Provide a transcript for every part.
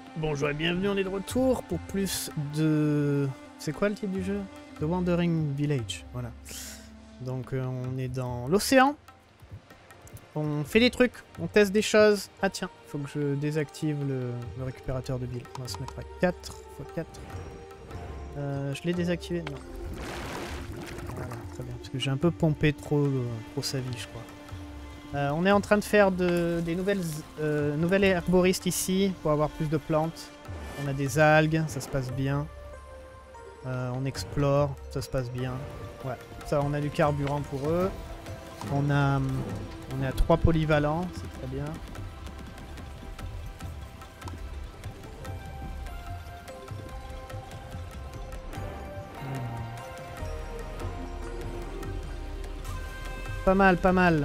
Bonjour et bienvenue, on est de retour pour plus de... C'est quoi le titre du jeu? The Wandering Village, voilà. Donc on est dans l'océan. On fait des trucs, on teste des choses. Ah tiens, faut que je désactive le récupérateur de billes. On va se mettre à 4 x 4. Je l'ai désactivé? Non. Voilà, très bien, parce que j'ai un peu pompé trop sa vie, je crois. On est en train de faire des nouvelles herboristes ici pour avoir plus de plantes. On a des algues, ça se passe bien. On explore, ça se passe bien. Ouais, ça, on a du carburant pour eux. On est à 3 polyvalents, c'est très bien. Pas mal, pas mal.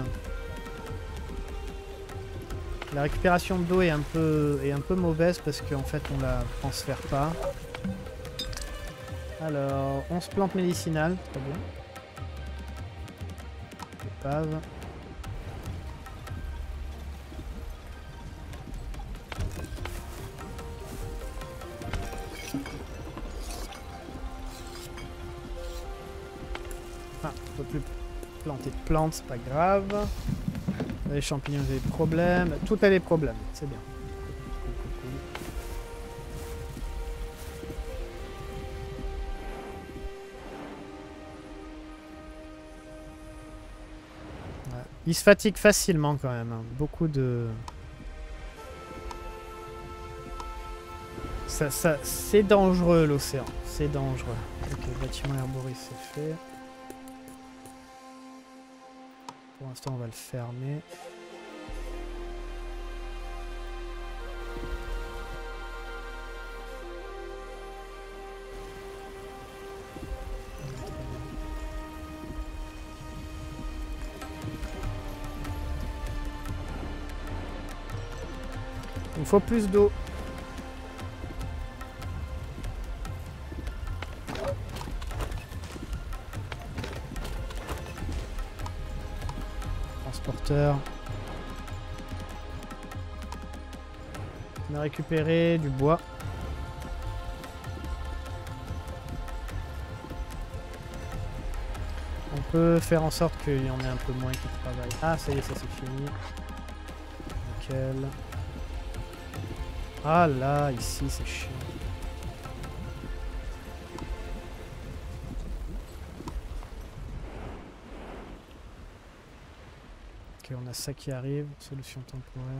La récupération d'eau est un peu mauvaise parce qu'en fait on la transfère pas. Alors, 11 plantes médicinales, très bien. Épave. Ah, on peut plus planter de plantes, c'est pas grave. Les champignons, j'ai des problèmes. Tout a des problèmes, c'est bien. Ouais. Il se fatigue facilement quand même. Hein. Beaucoup de... Ça, c'est dangereux l'océan. C'est dangereux. Ok, bâtiment herboriste, c'est fait. Pour l'instant, on va le fermer. Il faut plus d'eau. Transporteur. On a récupéré du bois. On peut faire en sorte qu'il y en ait un peu moins qui travaillent. Ah, ça y est, ça c'est fini. Nickel. Ah là, ici, c'est chiant. Ok, on a ça qui arrive. Solution temporaire.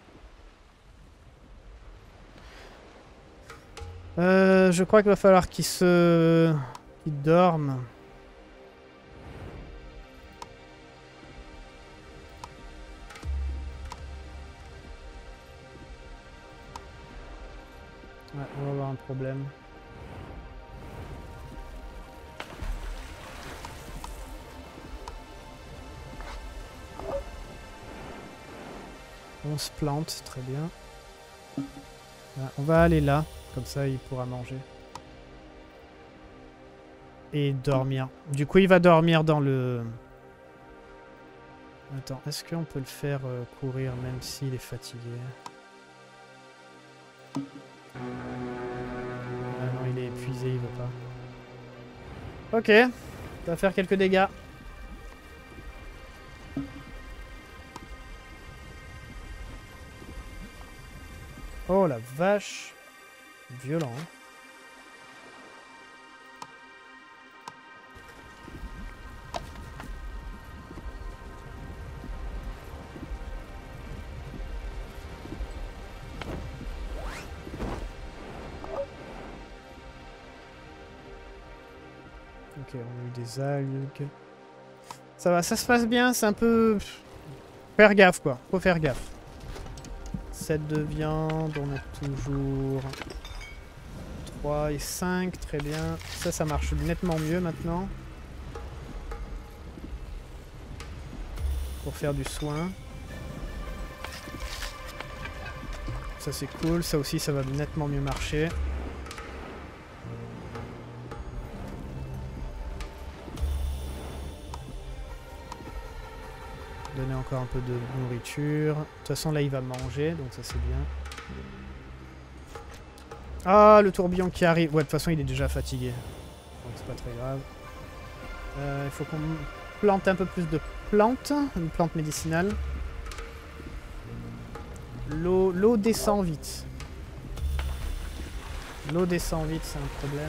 Je crois qu'il va falloir qu'il dorme. Ouais, on va avoir un problème. On se plante, très bien. Voilà, on va aller là, comme ça il pourra manger. Et dormir. Du coup il va dormir dans le... Attends, est-ce qu'on peut le faire courir même s'il est fatigué? Ah non, il est épuisé, il veut pas. Ok, ça va faire quelques dégâts. Oh la vache. Violent. Hein. Ok, on a eu des algues. Ça va, ça se passe bien, c'est un peu... Faire gaffe quoi, faut faire gaffe. 7 de viande, on a toujours 3 et 5, très bien. Ça marche nettement mieux maintenant. Pour faire du soin. Ça c'est cool, ça aussi ça va nettement mieux marcher. Donner encore un peu de nourriture. De toute façon là il va manger, donc ça c'est bien. Ah, le tourbillon qui arrive. Ouais, de toute façon, il est déjà fatigué. Donc c'est pas très grave. Il faut qu'on plante un peu plus de plantes. Une plante médicinale. L'eau descend vite. L'eau descend vite, c'est un problème.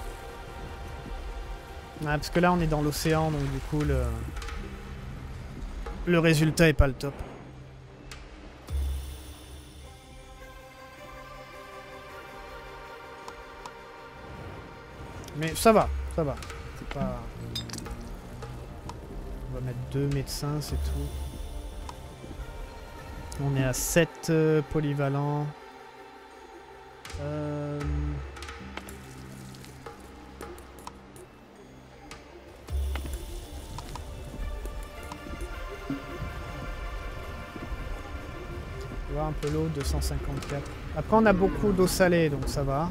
Ah, parce que là, on est dans l'océan, donc du coup, le résultat est pas le top. Mais ça va, ça va. C'est pas... On va mettre 2 médecins, c'est tout. On est à 7 polyvalents. On va voir un peu l'eau, 254. Après, on a beaucoup d'eau salée, donc ça va.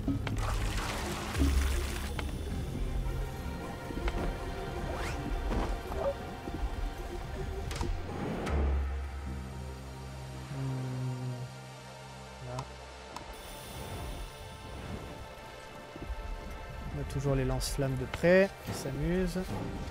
Toujours les lance-flammes de près, ils s'amusent.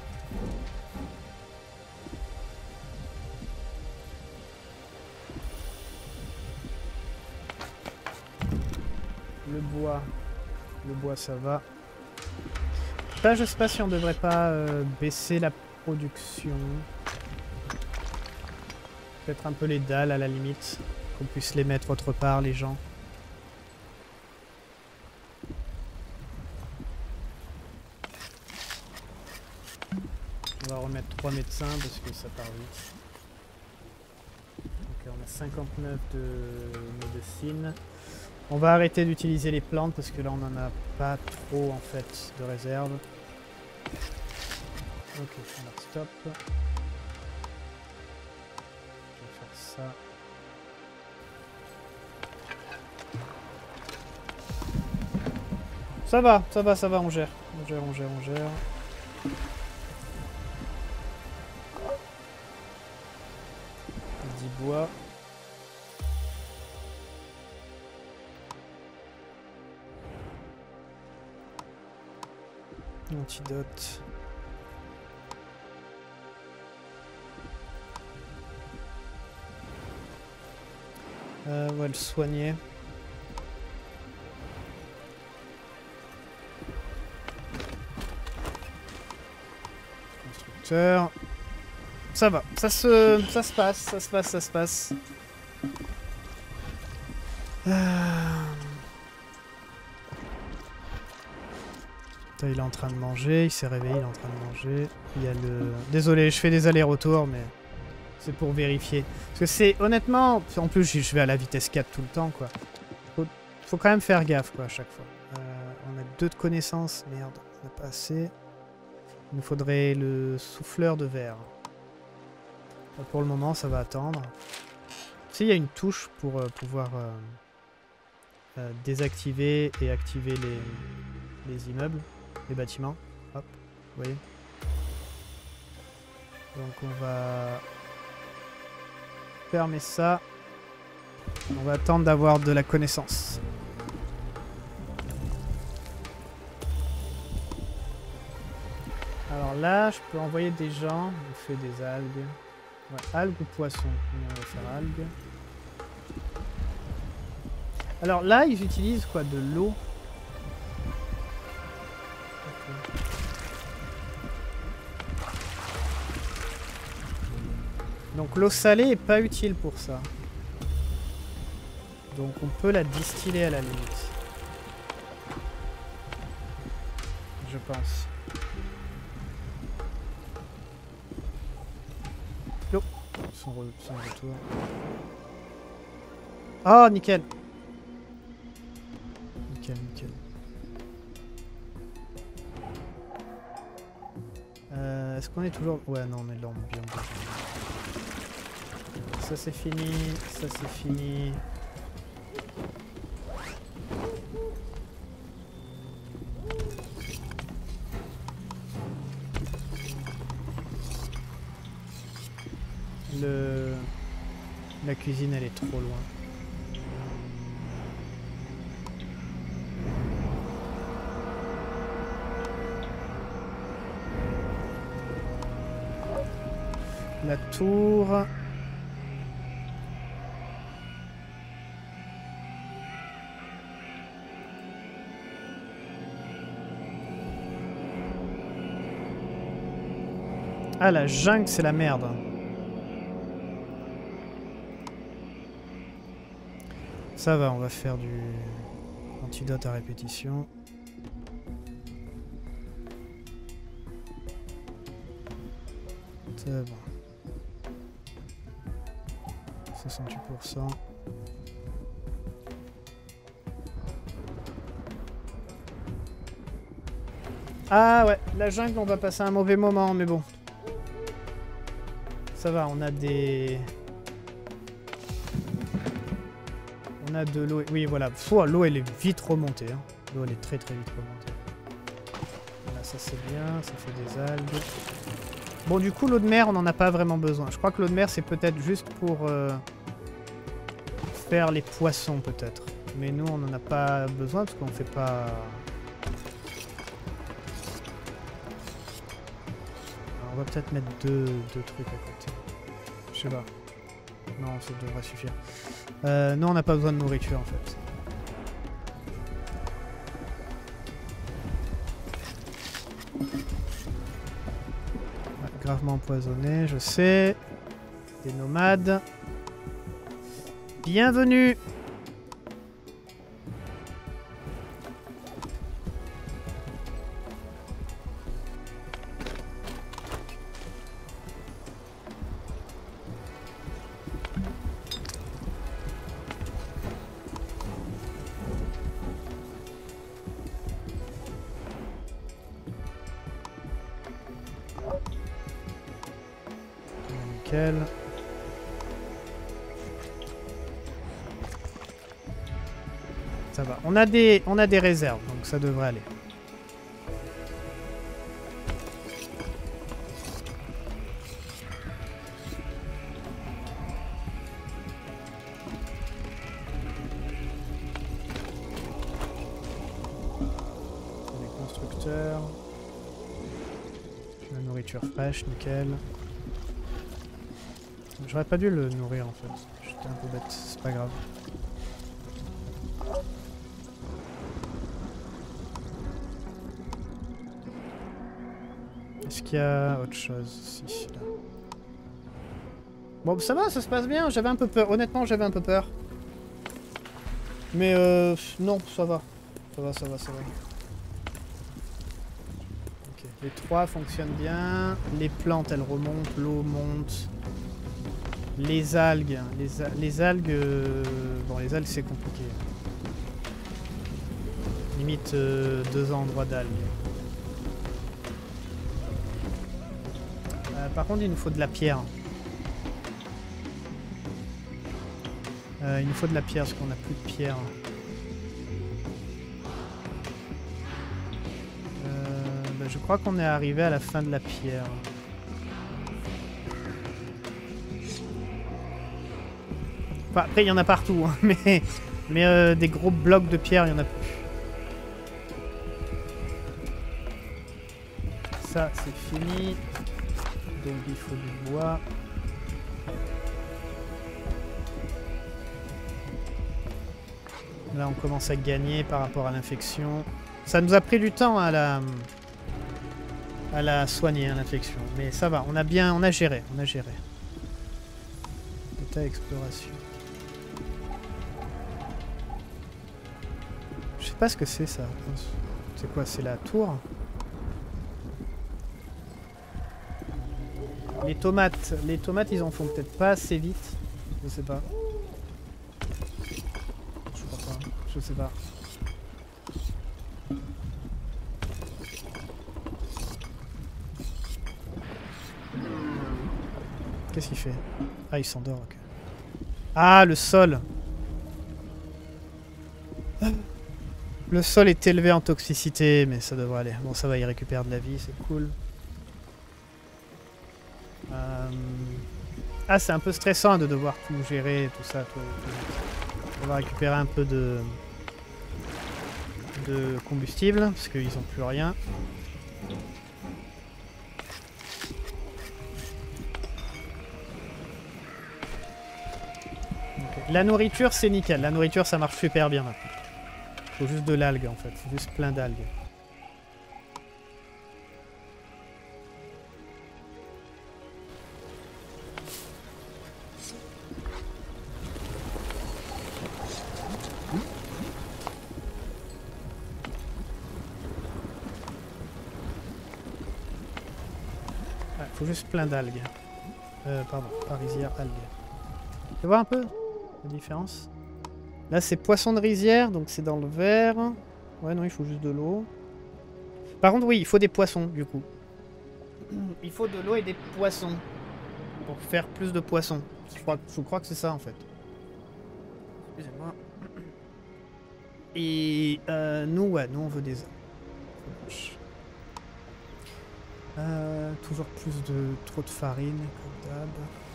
Le bois ça va. Là je sais pas si on devrait pas baisser la production. Peut-être un peu les dalles à la limite, qu'on puisse les mettre autre part les gens. On va remettre 3 médecins parce que ça part vite. Donc on a 59 de médecine. On va arrêter d'utiliser les plantes parce que là on n'en a pas trop en fait de réserve. Ok, on va stop. Je vais faire ça. Ça va, ça va, ça va, on gère. On gère, on gère, on gère. Bois. Antidote. On va le soigner. Constructeur. Ça va, ça se passe, ça se passe, ça se passe. Il est en train de manger, il s'est réveillé, il est en train de manger. Il y a le... Désolé, je fais des allers-retours, mais c'est pour vérifier. Parce que c'est, honnêtement, en plus je vais à la vitesse 4 tout le temps, quoi. Faut quand même faire gaffe, quoi, à chaque fois. On a 2 de connaissances, merde, on n'a pas assez. Il nous faudrait le souffleur de verre. Pour le moment, ça va attendre. Si, il y a une touche pour pouvoir désactiver et activer les immeubles, les bâtiments. Hop, vous voyez. Donc on va fermer ça. On va attendre d'avoir de la connaissance. Alors là, je peux envoyer des gens. On fait des algues. Ouais, algues ou poissons? On va faire algues. Alors là, ils utilisent quoi? De l'eau. Okay. Donc l'eau salée est pas utile pour ça. Donc on peut la distiller à la limite. Je pense. L'eau. Son retour. Oh, nickel. Nickel, nickel. Est-ce qu'on est toujours... Ouais, non, on est là, on est bien. Ça c'est fini, ça c'est fini. La cuisine elle est trop loin. la tour. Ah, la jungle, c'est la merde. Ça va, on va faire du antidote à répétition. C'est bon. 68%. Ah ouais, la jungle, on va passer un mauvais moment, mais bon. Ça va, on a des... On a de l'eau. Oui, voilà. L'eau, elle est vite remontée. Hein. L'eau, elle est très très vite remontée. Voilà, ça c'est bien. Ça fait des algues. Bon, du coup, l'eau de mer, on n'en a pas vraiment besoin. Je crois que l'eau de mer, c'est peut-être juste pour faire les poissons, peut-être. Mais nous, on n'en a pas besoin parce qu'on fait pas... Alors, on va peut-être mettre deux trucs à côté. Je sais pas. Non, ça devrait suffire. Non, on n'a pas besoin de nourriture en fait. Ouais, gravement empoisonné, je sais. Des nomades. Bienvenue! Nickel. Ça va. On a des réserves, donc ça devrait aller. Les constructeurs. La nourriture fraîche, nickel. J'aurais pas dû le nourrir en fait. J'étais un peu bête, c'est pas grave. Est-ce qu'il y a autre chose ici, là? Bon, ça va, ça se passe bien. J'avais un peu peur. Honnêtement, j'avais un peu peur. Mais non, ça va. Ça va, ça va, ça va. Ok, les trois fonctionnent bien. Les plantes, elles remontent. L'eau monte. Les algues. Les algues... Bon, les algues, c'est compliqué. Limite 2 endroits d'algues. Par contre, il nous faut de la pierre. Il nous faut de la pierre parce qu'on n'a plus de pierre. Je crois qu'on est arrivé à la fin de la pierre. Enfin, après, il y en a partout, hein, mais des gros blocs de pierre, il n'y en a plus. Ça, c'est fini. Donc, il faut du bois. Là, on commence à gagner par rapport à l'infection. Ça nous a pris du temps à la soigner, hein, l'infection. Mais ça va, on a géré, État exploration. Je sais pas ce que c'est ça. C'est quoi? C'est la tour? Les tomates, ils en font peut-être pas assez vite. Je sais pas. Je crois pas. Je sais pas. Qu'est-ce qu'il fait? Ah, il s'endort, ok. Ah, le sol! Le sol est élevé en toxicité, mais ça devrait aller. Bon, ça va, il récupère de la vie, c'est cool. Ah, c'est un peu stressant de devoir tout gérer, tout ça. On va récupérer un peu de combustible, parce qu'ils n'ont plus rien. La nourriture, c'est nickel. La nourriture, ça marche super bien maintenant. Faut juste de l'algue, en fait. Faut juste plein d'algues. Ouais, faut juste plein d'algues. Pardon, pas rizière, algues. Tu vois un peu la différence? Là, c'est poisson de rizière, donc c'est dans le vert. Ouais, non, il faut juste de l'eau. Par contre, oui, il faut des poissons, du coup. Il faut de l'eau et des poissons. Pour faire plus de poissons. Je crois que c'est ça, en fait. Excusez-moi. Et nous, ouais, nous, on veut des œufs. Toujours plus de... Trop de farine, comme d'hab.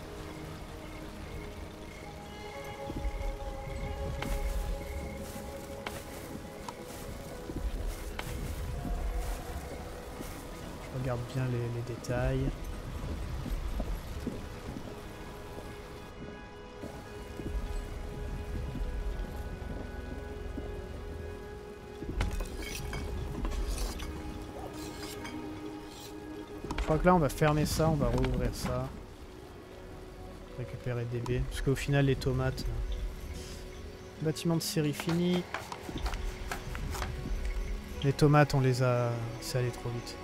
Je regarde bien les détails. Je crois que là on va fermer ça, on va rouvrir ça. Récupérer des baies. Parce qu'au final les tomates... Bâtiment de série fini. Les tomates on les a... C'est allé trop vite.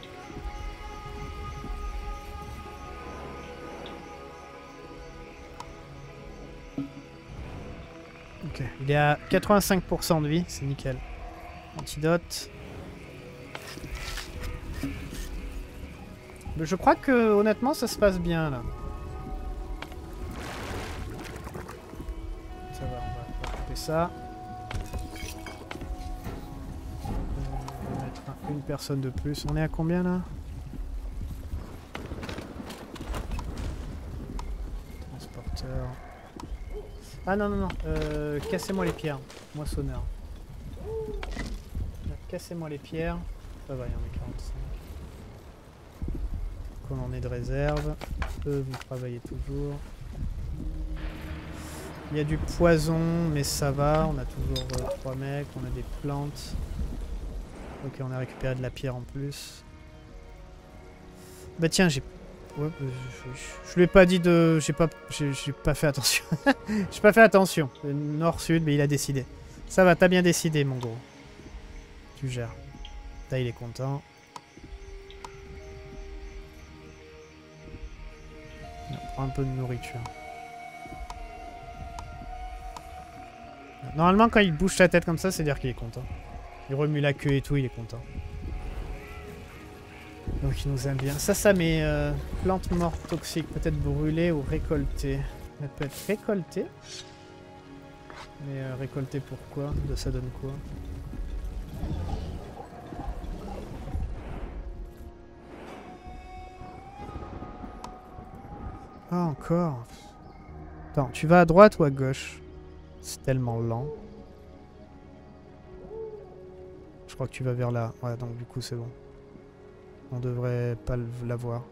Ok, il est à 85% de vie, c'est nickel. Antidote. Je crois que honnêtement ça se passe bien là. Ça va, on va couper ça. On va mettre une personne de plus. On est à combien là? Transporteur. Ah non, non, non. Cassez-moi les pierres. Moissonneur. Cassez-moi les pierres. Ça va, il y en a 45. Qu'on en ait de réserve. Eux, vous travaillez toujours. Il y a du poison, mais ça va. On a toujours 3 mecs. On a des plantes. Ok, on a récupéré de la pierre en plus. Bah tiens, j'ai... Ouais, je lui ai pas dit de... J'ai pas fait attention. J'ai pas fait attention. Nord-sud, mais il a décidé. Ça va, t'as bien décidé, mon gros. Tu gères. Là, il est content. On prend un peu de nourriture. Normalement, quand il bouge sa tête comme ça, c'est dire qu'il est content. Il remue la queue et tout, il est content. Donc il nous aime bien. Ça met plantes mortes toxiques. Peut-être brûlées ou récoltées. Elle peut être récoltée. Mais récoltée pourquoi? Ça donne quoi? Ah, encore. Attends, tu vas à droite ou à gauche? C'est tellement lent. Je crois que tu vas vers là. Ouais, donc du coup c'est bon. On devrait pas l'avoir.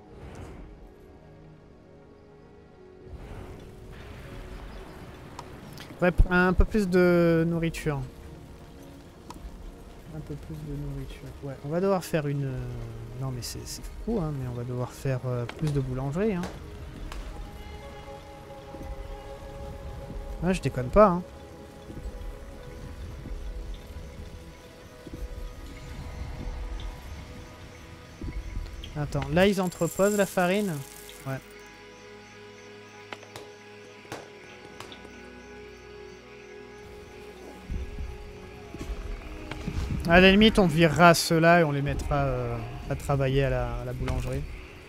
Ouais, un peu plus de nourriture. Un peu plus de nourriture. Ouais, on va devoir faire une... Non mais c'est fou, hein, mais on va devoir faire plus de boulangerie, hein. Ouais, je déconne pas, hein. Attends, là ils entreposent la farine? Ouais. À la limite, on virera ceux-là et on les mettra à travailler à la boulangerie.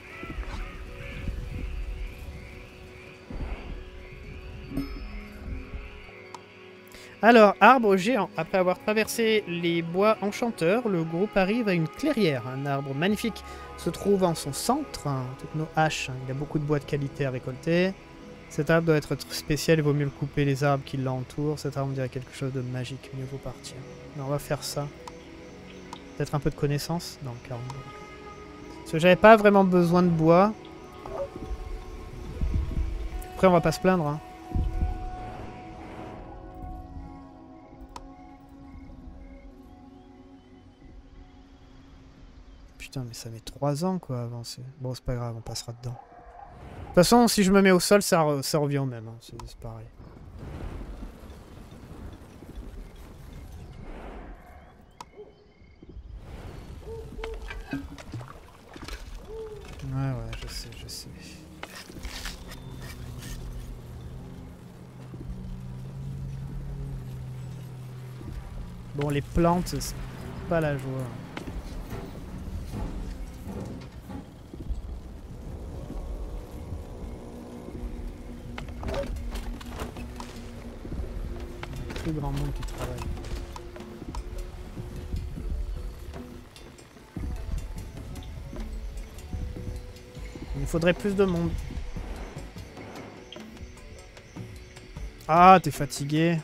Alors, arbre géant. Après avoir traversé les bois enchanteurs, le groupe arrive à une clairière. Un arbre magnifique se trouve en son centre. Toutes nos haches. Il y a beaucoup de bois de qualité à récolter. Cet arbre doit être spécial, il vaut mieux le couper les arbres qui l'entourent. Cet arbre dirait quelque chose de magique, mieux vaut partir. Non, on va faire ça. Peut-être un peu de connaissance? Non, 40. Parce que j'avais pas vraiment besoin de bois. Après, on va pas se plaindre, hein. putain, mais ça met 3 ans quoi à avancer. Bon, c'est pas grave, on passera dedans. De toute façon, si je me mets au sol, ça revient au même. Hein. C'est pareil. Ouais, je sais. Bon, les plantes, c'est pas la joie. Plus grand monde qui travaille. Il faudrait plus de monde. Ah, t'es fatigué.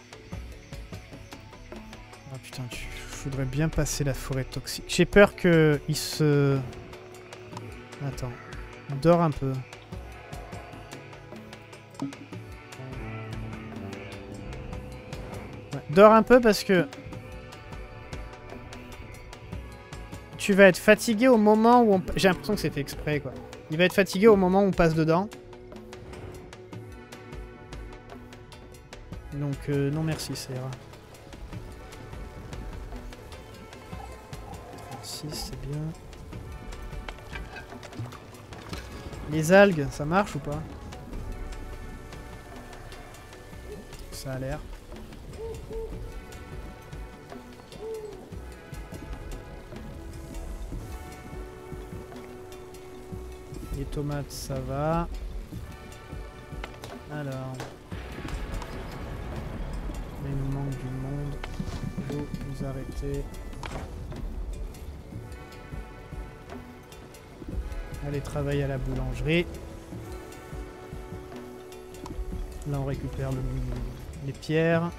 Ah putain, je voudrais bien passer la forêt toxique. J'ai peur que il se... Attends. Il dort un peu. Ouais, dors un peu parce que... Tu vas être fatigué au moment où on... J'ai l'impression que c'est fait exprès, quoi. Il va être fatigué au moment où on passe dedans. Donc, non merci, ça ira. 36, c'est bien. Les algues, ça marche ou pas? Ça a l'air. Les tomates, ça va. Alors... Il nous manque du monde. Vous vous arrêtez. Allez travailler à la boulangerie. Là on récupère les pierres.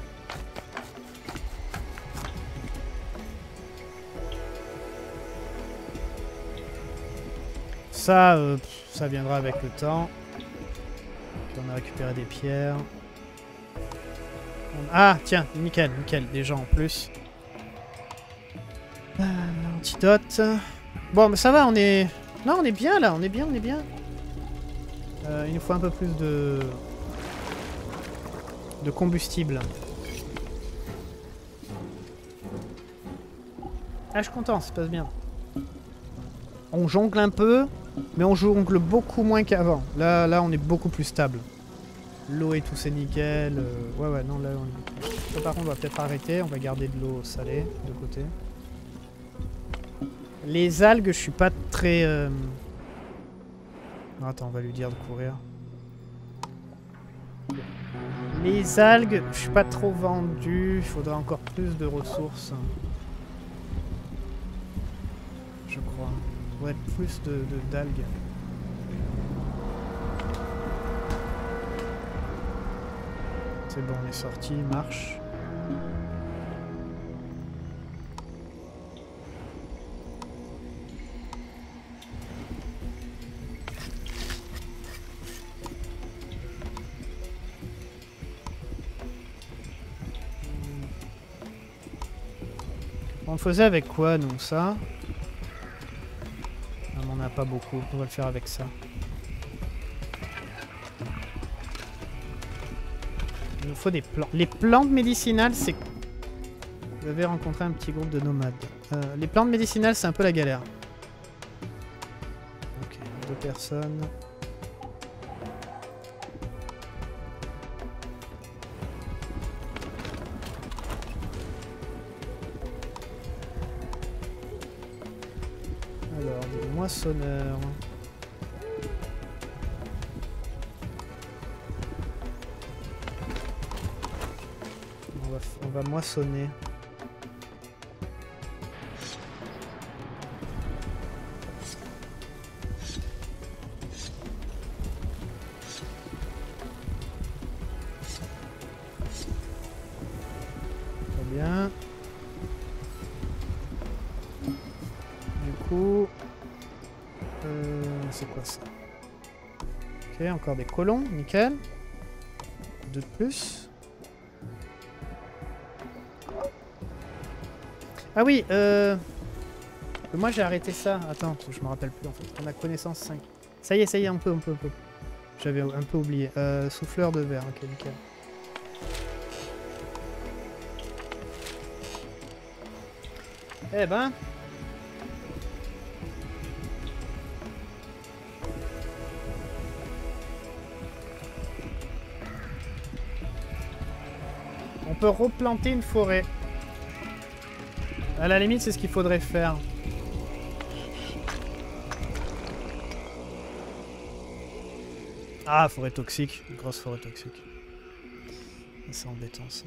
Ça, ça viendra avec le temps. Puis on a récupéré des pierres. Ah, tiens, nickel, nickel, des gens en plus. Antidote. Bon, mais ça va, on est... Non, on est bien, là, on est bien, on est bien. Il nous faut un peu plus de combustible. Ah, je suis content, ça se passe bien. On jongle un peu, mais on jongle beaucoup moins qu'avant. Là, on est beaucoup plus stable. L'eau et tout, c'est nickel. Ouais, non, là, on est... Là, par contre, on va peut-être arrêter. On va garder de l'eau salée de côté. Les algues, je suis pas très... Non, attends, on va lui dire de courir. Les algues, je suis pas trop vendu. Il faudra encore plus de ressources. Je crois. Ouais, plus d'algues. C'est bon, on est sorti, marche. On le faisait avec quoi, nous, ça? Non, on n'en a pas beaucoup, on va le faire avec ça. Il nous faut des plantes. Les plantes médicinales, c'est... Vous avez rencontré un petit groupe de nomades. Les plantes médicinales, c'est un peu la galère. Ok, 2 personnes. Alors, des moissonneurs. On va moissonner. Très bien. Du coup... c'est quoi ça? Ok, encore des colons, nickel. 2 de plus. Ah oui, Moi j'ai arrêté ça. Attends, je me rappelle plus en fait. On a connaissance 5. Ça y est, on peut. J'avais un peu oublié. Souffleur de verre, ok, nickel. Eh ben... On peut replanter une forêt. À la limite, c'est ce qu'il faudrait faire. Ah, forêt toxique. Une grosse forêt toxique. C'est embêtant, ça.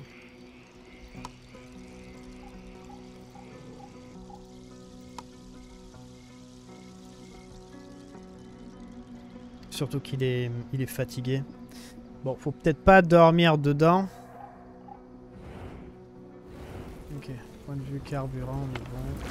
Surtout qu'il est fatigué. Bon, faut peut-être pas dormir dedans. Ok, point de vue carburant, on est bon.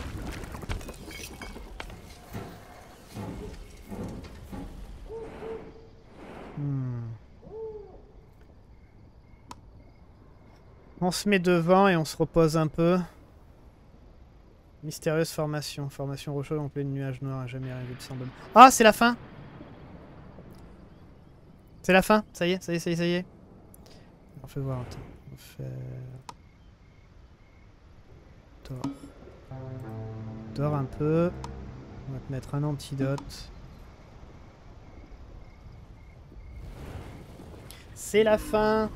On se met devant et on se repose un peu. Mystérieuse formation. Formation rocheuse en plein nuage noir. Jamais arrivé de semblable. Ah, c'est la fin! C'est la fin! Ça y est. On fait voir. Attends. On fait... Dors. Dors un peu. On va te mettre un antidote. C'est la fin!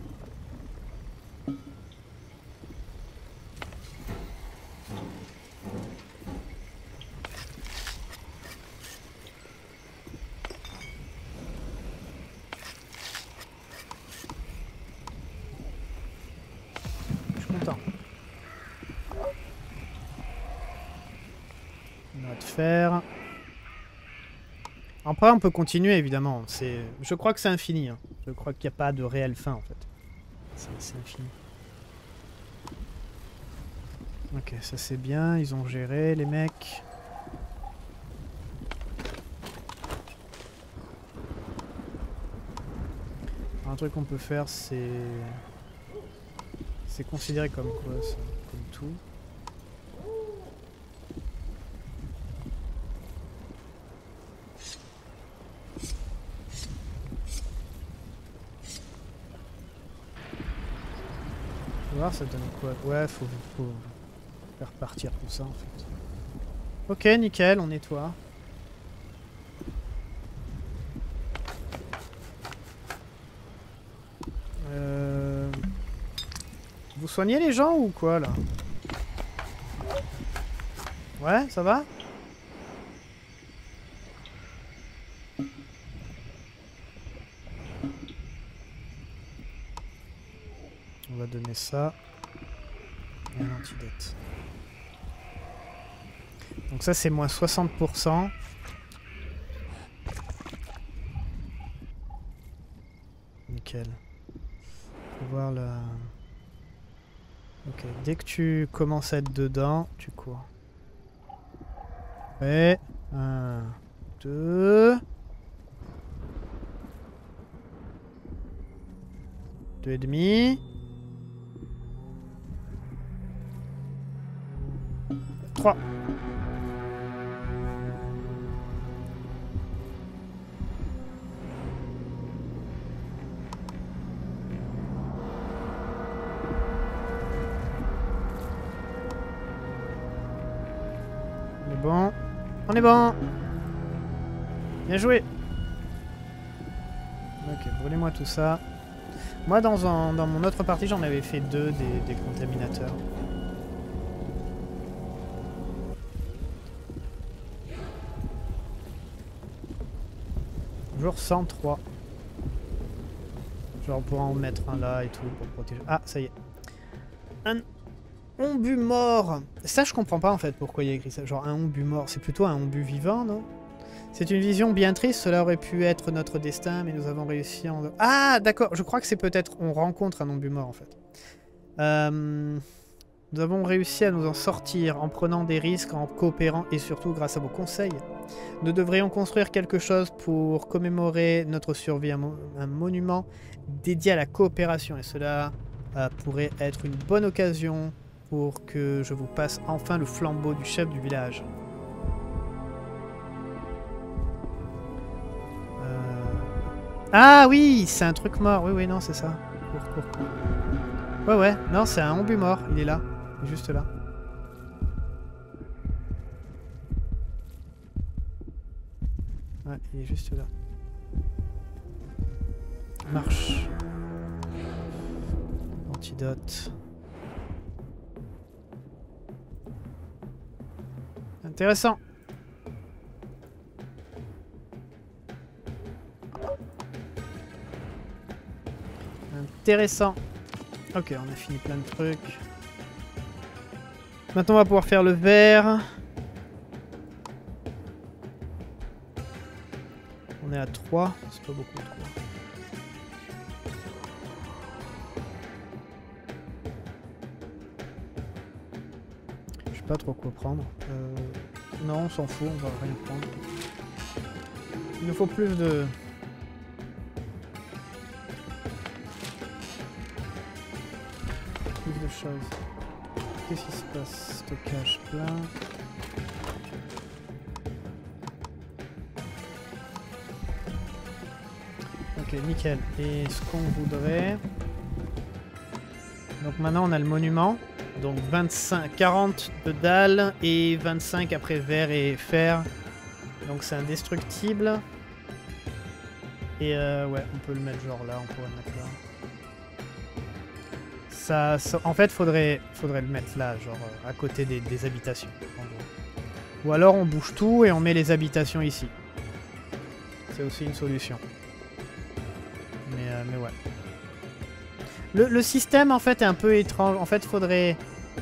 Faire. Après, on peut continuer évidemment. Je crois que c'est infini. Hein. Je crois qu'il n'y a pas de réelle fin en fait. C'est infini. Ok, ça c'est bien. Ils ont géré les mecs. Un truc qu'on peut faire, c'est considéré comme quoi ça, comme tout. Voir ça donne quoi? Ouais, faut faire partir tout ça en fait. Ok, nickel, on nettoie. Vous soignez les gens ou quoi là? Ouais, ça va? On va donner ça. Et un antidote. Donc ça c'est moins 60%. Nickel. Faut voir la... Ok, dès que tu commences à être dedans, tu cours. Ouais. 1, 2... 2,5. 3. On est bon. On est bon. Bien joué. Ok, brûlez-moi tout ça. Moi, dans mon autre partie, j'en avais fait 2 des contaminateurs. Jour 103. Genre, on pourra en mettre un là et tout pour protéger. Ah, ça y est. Un ombu mort. Ça, je comprends pas en fait pourquoi il y a écrit ça. Genre, un ombu mort. C'est plutôt un ombu vivant, non? C'est une vision bien triste. Cela aurait pu être notre destin, mais nous avons réussi en... Ah, d'accord. Je crois que c'est peut-être... On rencontre un ombu mort en fait. Nous avons réussi à nous en sortir en prenant des risques, en coopérant et surtout grâce à vos conseils. Nous devrions construire quelque chose pour commémorer notre survie, un monument dédié à la coopération. Et cela pourrait être une bonne occasion pour que je vous passe enfin le flambeau du chef du village. Ah oui, c'est un truc mort. Oui, oui, non, c'est ça. Cours. Ouais, ouais. Non, c'est un ombu mort. Il est là. Il est juste là. Ouais, il est juste là. Marche. Antidote. Intéressant. Intéressant. Ok, on a fini plein de trucs. Maintenant, on va pouvoir faire le verre. On est à 3. C'est pas beaucoup, 3. Je sais pas trop quoi prendre. Non, on s'en fout, on va rien prendre. Il nous faut plus de... Plus de choses. Qu'est-ce qui se passe? Stockage plein. Ok, nickel. Et ce qu'on voudrait... Donc maintenant on a le monument. Donc 25, 40 de dalles et 25 après verre et fer. Donc c'est indestructible. Et ouais, on peut le mettre genre là, on pourrait le mettre là. Ça, en fait, faudrait le mettre là, genre à côté des habitations. En gros. Ou alors on bouge tout et on met les habitations ici. C'est aussi une solution. Mais ouais. Le système en fait est un peu étrange. En fait, faudrait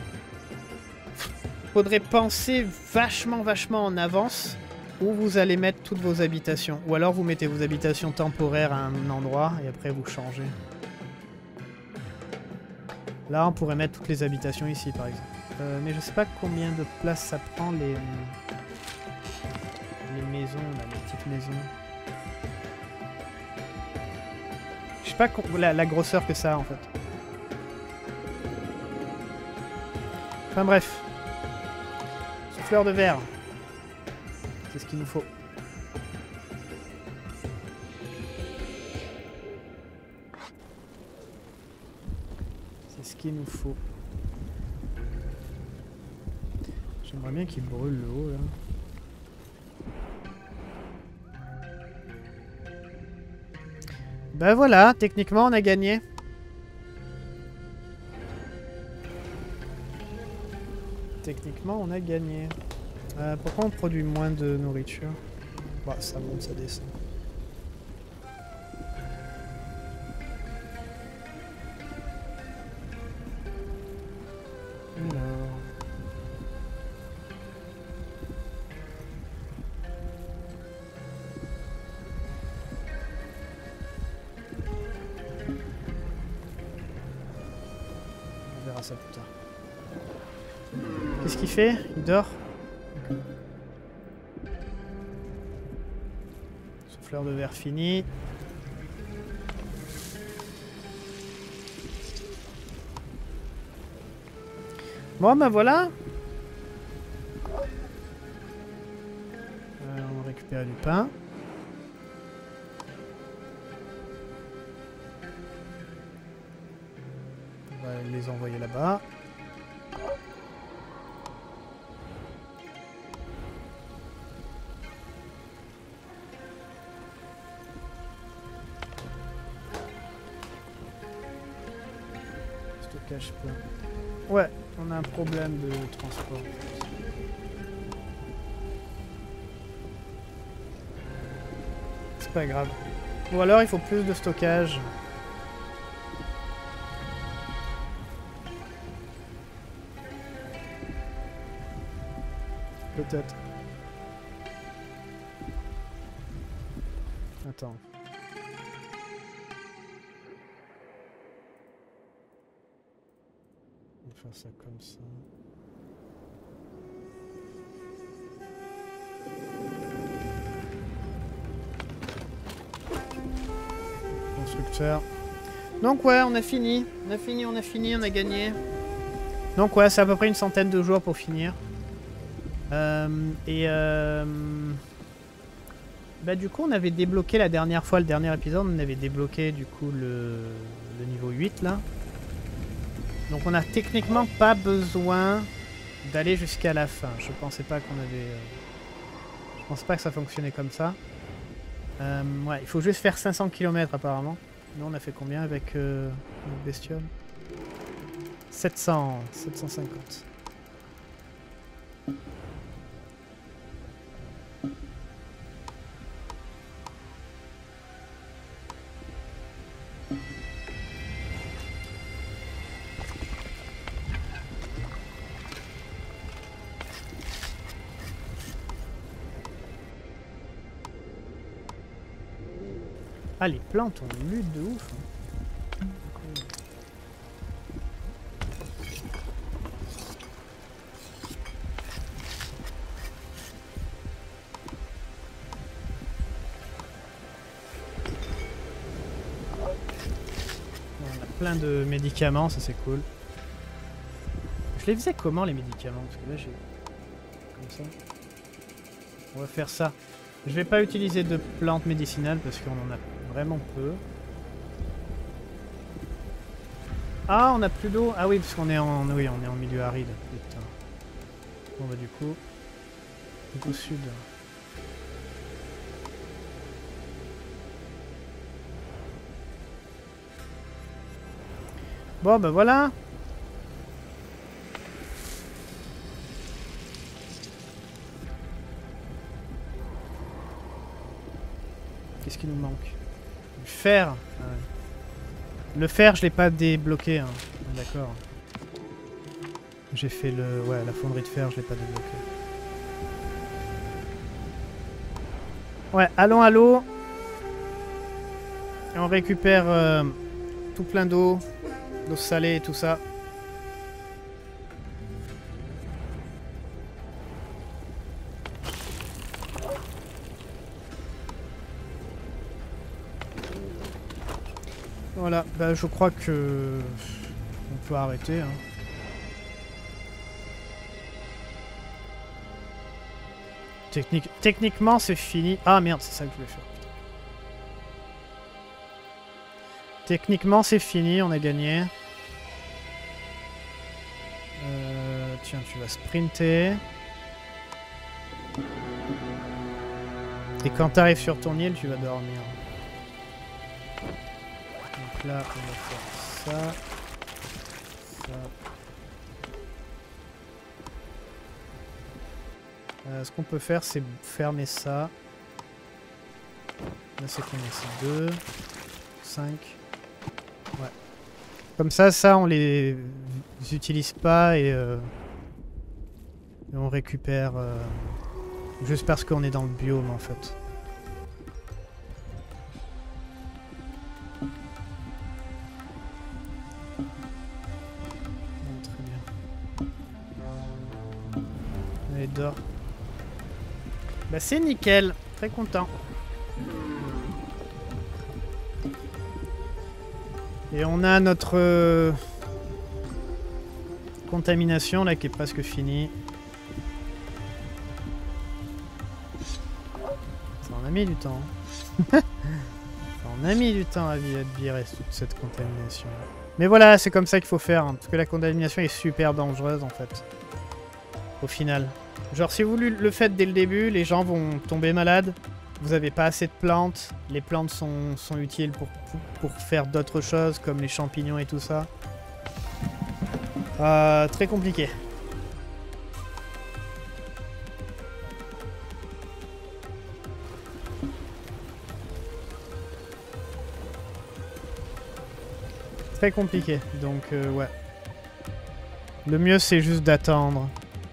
penser vachement en avance où vous allez mettre toutes vos habitations. Ou alors vous mettez vos habitations temporaires à un endroit et après vous changez. Là, on pourrait mettre toutes les habitations ici, par exemple. Mais je sais pas combien de place ça prend, les maisons, là, les petites maisons. Je sais pas la grosseur que ça a, en fait. Enfin bref. Souffleur de verre. C'est ce qu'il nous faut. C'est ce qu'il nous faut. J'aimerais bien qu'il brûle le haut, là. Ben voilà, techniquement on a gagné. Techniquement on a gagné. Pourquoi on produit moins de nourriture? Bah, ça monte, ça descend. Alors... On verra ça plus tard. Qu'est-ce qu'il fait? Il dort? Souffleur de verre fini. Bon, ben voilà. On récupère du pain. On va les envoyer là-bas. Stockage plein. Ouais, on a un problème de transport. C'est pas grave. Ou alors il faut plus de stockage. Peut-être. Attends. On va faire ça comme ça. Constructeur. Donc ouais, on a fini. On a gagné. Donc ouais, c'est à peu près une centaine de jours pour finir. Bah du coup on avait débloqué la dernière fois, le dernier épisode, on avait débloqué du coup le niveau 8 là. Donc on a techniquement pas besoin d'aller jusqu'à la fin. Je pensais pas qu'on avait... je pense pas que ça fonctionnait comme ça. Ouais, il faut juste faire 500 km apparemment. Nous on a fait combien avec notre bestiole? 750. Ah, les plantes ont lutte de ouf. Hein. On a plein de médicaments, ça c'est cool. Je les faisais comment les médicaments? Parce que là j'ai... Comme ça. On va faire ça. Je vais pas utiliser de plantes médicinales parce qu'on en a vraiment peu. Ah, on a plus d'eau. Ah oui, parce qu'on est en... Oui, on est en milieu aride. Putain. Bon bah du coup sud. Bon bah voilà. Qu'est-ce qui nous manque? Du fer. Ah ouais. Le fer, je l'ai pas débloqué. Hein. D'accord. J'ai fait le... Ouais, la fonderie de fer, je l'ai pas débloqué. Ouais, allons à l'eau. Et on récupère tout plein d'eau. D'eau salée et tout ça. Voilà, bah je crois que... On peut arrêter. Hein. Techniquement, c'est fini. Ah merde, c'est ça que je voulais faire. Techniquement, c'est fini, on a gagné. Tiens, tu vas sprinter. Et quand tu arrives sur ton île, tu vas dormir. Donc là, on va faire ça. Ça. Ce qu'on peut faire, c'est fermer ça. Là, c'est combien? C'est 2, 5. Ouais. Comme ça, on les utilise pas et on récupère juste parce qu'on est dans le biome en fait. Très bien. Allez, dors. Bah c'est nickel, très content. Et on a notre contamination là qui est presque finie. Ça en a mis du temps. Ça en a mis du temps à virer toute cette contamination. Mais voilà, c'est comme ça qu'il faut faire, hein, parce que la contamination est super dangereuse en fait. Au final. Genre si vous le faites dès le début, les gens vont tomber malades. Vous n'avez pas assez de plantes. Les plantes sont utiles pour faire d'autres choses, comme les champignons et tout ça. Très compliqué. Très compliqué, donc ouais. Le mieux c'est juste d'attendre.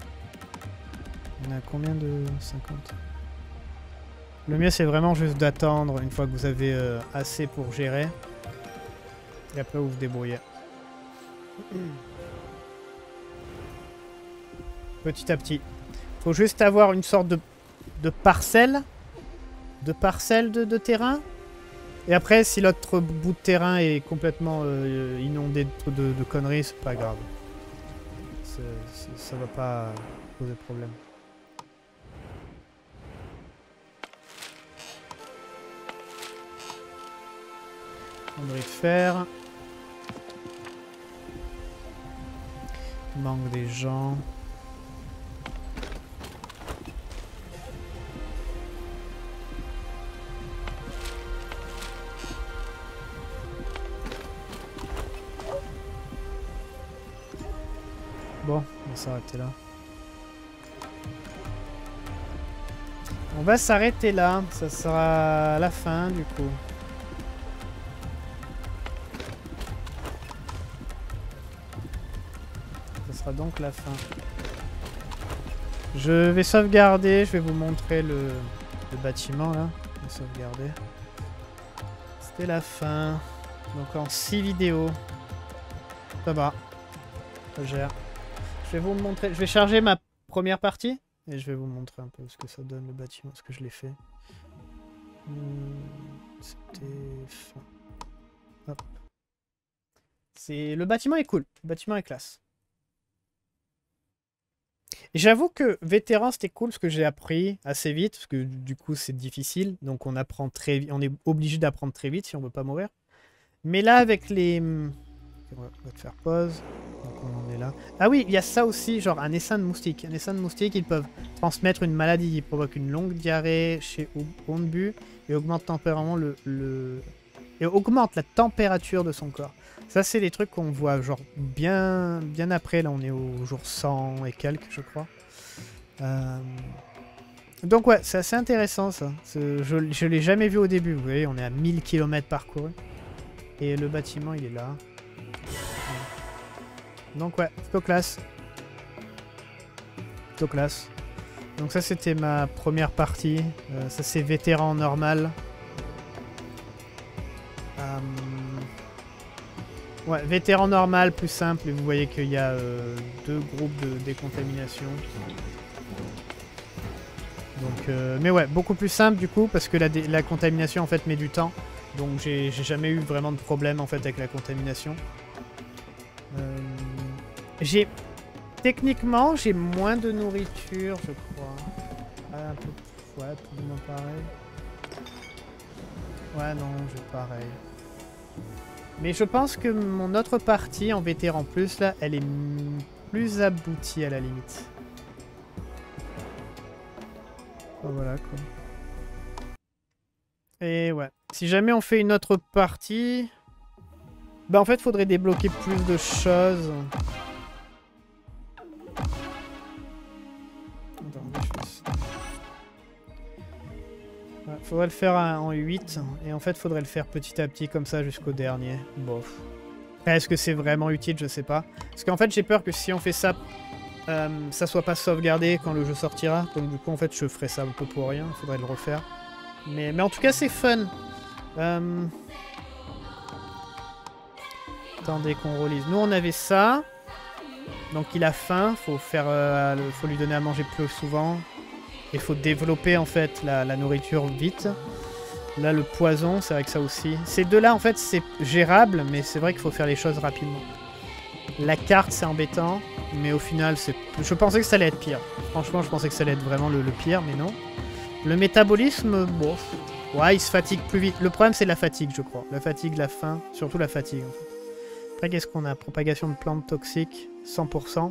On a combien de 50? Le mieux c'est vraiment juste d'attendre une fois que vous avez assez pour gérer. Et après vous vous débrouillez. Petit à petit. Faut juste avoir une sorte de parcelle. De terrain. Et après si l'autre bout de terrain est complètement inondé de conneries, c'est pas grave. Ça va pas poser de problème. Fonderie de fer. Il manque des gens. Bon, on va s'arrêter là. On va s'arrêter là. Ça sera la fin du coup. Ça sera donc la fin. Je vais sauvegarder. Je vais vous montrer le bâtiment là. Je vais sauvegarder. C'était la fin. Donc en 6 vidéos. Ça va. Ça gère. Je vais vous montrer. Je vais charger ma première partie. Et je vais vous montrer un peu ce que ça donne le bâtiment. Ce que je l'ai fait. C'était fin. Hop. Le bâtiment est cool. Le bâtiment est classe. J'avoue que vétéran c'était cool parce que j'ai appris assez vite. Parce que du coup c'est difficile. Donc on apprend très vite. On est obligé d'apprendre très vite si on veut pas mourir. Mais là avec les... On va te faire pause. Donc on en est là. Ah oui, il y a ça aussi, genre un essaim de moustiques. Un essaim de moustiques, ils peuvent transmettre une maladie qui provoque une longue diarrhée chez Onbu et augmente temporairement et augmente la température de son corps. Ça, c'est des trucs qu'on voit genre bien après. Là, on est au jour 100 et quelques, je crois. Donc ouais, c'est assez intéressant ça. Je l'ai jamais vu au début. Vous voyez, on est à 1000 km parcourus. Et le bâtiment, il est là. Donc ouais, plutôt classe. Plutôt classe. Donc ça c'était ma première partie. Ça c'est vétéran normal. Ouais, vétéran normal, plus simple. Et vous voyez qu'il y a 2 groupes de décontamination. Donc, mais ouais, beaucoup plus simple du coup, parce que la contamination en fait met du temps. Donc j'ai jamais eu vraiment de problème en fait avec la contamination. Techniquement, j'ai moins de nourriture, je crois. Ah, un peu... Ouais, plus ou moins pareil. Ouais, non, j'ai pareil. Mais je pense que mon autre partie en vétéran plus, là, elle est plus aboutie à la limite. Oh, voilà, quoi. Et ouais. Si jamais on fait une autre partie... Bah en fait, faudrait débloquer plus de choses. Ouais, faudrait le faire en 8. Et en fait, faudrait le faire petit à petit comme ça jusqu'au dernier. Bof. Est-ce que c'est vraiment utile? Je sais pas. Parce qu'en fait, j'ai peur que si on fait ça, ça soit pas sauvegardé quand le jeu sortira. Donc du coup, en fait, je ferai ça un peu pour rien. Faudrait le refaire. Mais en tout cas, c'est fun. Attendez qu'on relise. Nous, on avait ça. Donc, il a faim. Faut lui donner à manger plus souvent. Il faut développer, en fait, la nourriture vite. Là, le poison, c'est vrai que ça aussi. Ces deux-là, en fait, c'est gérable, mais c'est vrai qu'il faut faire les choses rapidement. La carte, c'est embêtant. Mais au final, c'est... Je pensais que ça allait être pire. Franchement, je pensais que ça allait être vraiment le pire, mais non. Le métabolisme, bon... Ouais, il se fatigue plus vite. Le problème, c'est la fatigue, je crois. La fatigue, la faim. Surtout la fatigue, en fait. Après, qu'est-ce qu'on a? Propagation de plantes toxiques, 100%.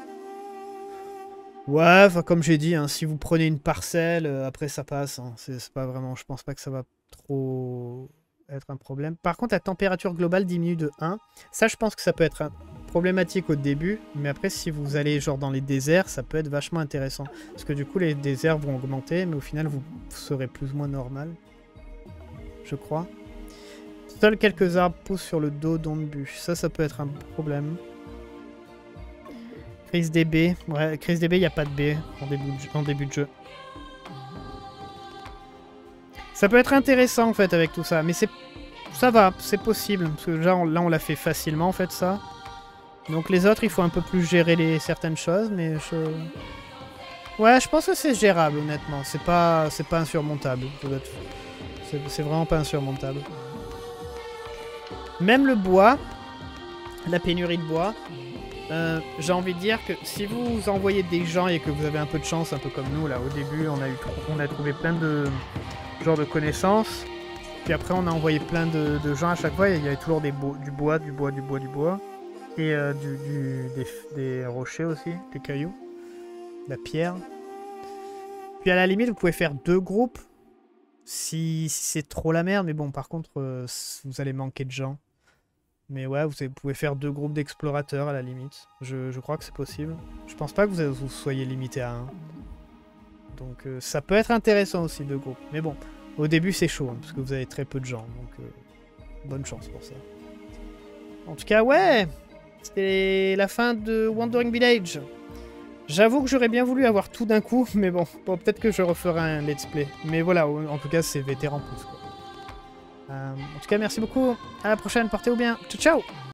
Ouais, enfin, comme j'ai dit, hein, si vous prenez une parcelle, après ça passe. Hein. C'est pas vraiment... Je pense pas que ça va trop être un problème. Par contre, la température globale diminue de 1. Ça, je pense que ça peut être problématique au début. Mais après, si vous allez genre dans les déserts, ça peut être vachement intéressant. Parce que du coup, les déserts vont augmenter, mais au final, vous serez plus ou moins normal. Je crois. Seuls quelques arbres poussent sur le dos d'Onbu. Ça peut être un problème. Crise des baies. Ouais, crise des baies, il n'y a pas de baies en début de jeu. Ça peut être intéressant, en fait, avec tout ça. Mais ça va, c'est possible. Parce que là, on l'a fait facilement, en fait, ça. Donc les autres, il faut un peu plus gérer certaines choses, mais ouais, je pense que c'est gérable, honnêtement. C'est pas insurmontable. C'est vraiment pas insurmontable. Même le bois, la pénurie de bois, j'ai envie de dire que si vous envoyez des gens et que vous avez un peu de chance, un peu comme nous, là, au début, on a trouvé plein de genres de connaissances. Puis après, on a envoyé plein de gens à chaque fois. Il y avait toujours du bois. Et des rochers aussi, des cailloux, de la pierre. Puis à la limite, vous pouvez faire 2 groupes. Si c'est trop la merde. Mais bon, par contre, vous allez manquer de gens. Mais ouais, vous pouvez faire 2 groupes d'explorateurs à la limite. Je crois que c'est possible. Je pense pas que vous soyez limité à 1. Donc ça peut être intéressant aussi, 2 groupes. Mais bon, au début c'est chaud, hein, parce que vous avez très peu de gens. Donc bonne chance pour ça. En tout cas, ouais, c'était la fin de Wandering Village. J'avoue que j'aurais bien voulu avoir tout d'un coup, mais bon, peut-être que je referai un let's play. Mais voilà, en tout cas, c'est vétéran plus, quoi. En tout cas, merci beaucoup. À la prochaine, portez-vous bien. Ciao, ciao!